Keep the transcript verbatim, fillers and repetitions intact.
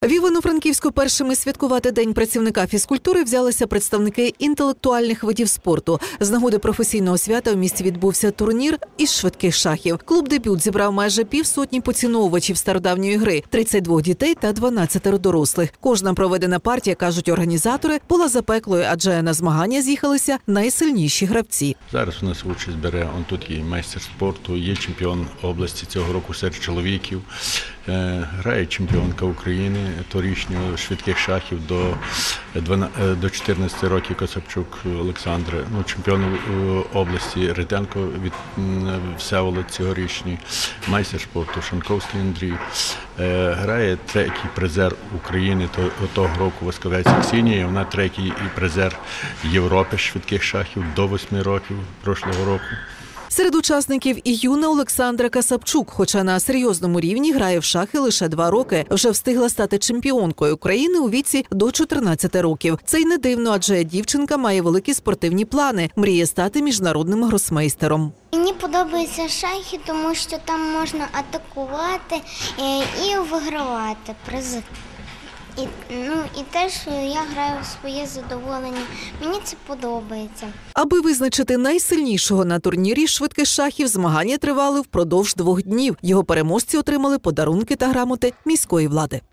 В Івано-Франківську першими святкувати День працівника фізкультури взялися представники інтелектуальних видів спорту. З нагоди професійного свята в місті відбувся турнір із швидких шахів. Клуб «Дебют» зібрав майже півсотні поціновувачів стародавньої гри – тридцять двох дітей та дванадцять дорослих. Кожна проведена партія, кажуть організатори, була запеклою, адже на змагання з'їхалися найсильніші гравці. Зараз у нас участь бере, он тут є майстер спорту, є чемпіон області цього року серед чоловіків, грає чемпіонка України торічнього швидких шахів до, до чотирнадцяти років Касапчук Олександра, ну, чемпіон області Ритенко від Всеволод цьогорічний, майстер спорту Шанковський Андрій, грає третій призер України того року Васковець Ксенія, вона третій призер Європи швидких шахів до восьми років прошлого року. Серед учасників і юна Олександра Касапчук, хоча на серйозному рівні грає в шахи лише два роки, вже встигла стати чемпіонкою України у віці до чотирнадцяти років. Це й не дивно, адже дівчинка має великі спортивні плани, мріє стати міжнародним гросмейстером. Мені подобаються шахи, тому що там можна атакувати і вигравати призи. І, ну, і теж я граю в своє задоволення. Мені це подобається. Аби визначити найсильнішого на турнірі швидких шахів, змагання тривали впродовж двох днів. Його переможці отримали подарунки та грамоти міської влади.